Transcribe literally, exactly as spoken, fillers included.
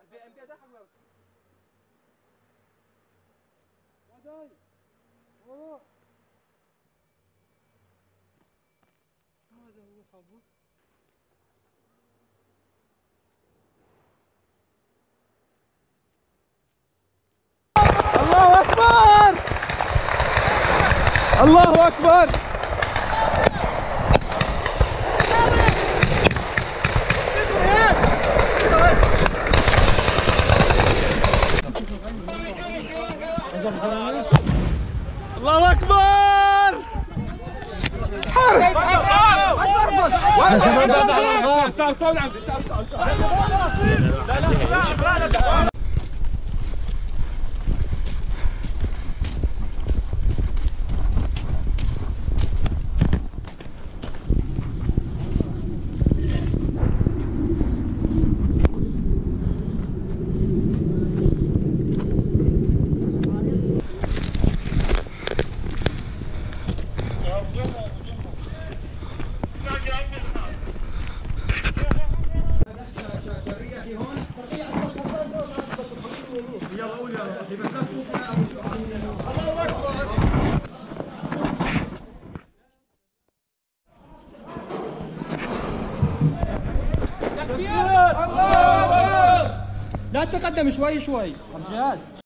هذا هو حافظ. الله أكبر الله أكبر. الله أكبر. حرب تعال تعال عندي تعال تعال. لا تقدم شوي شوي عبد الجهاد.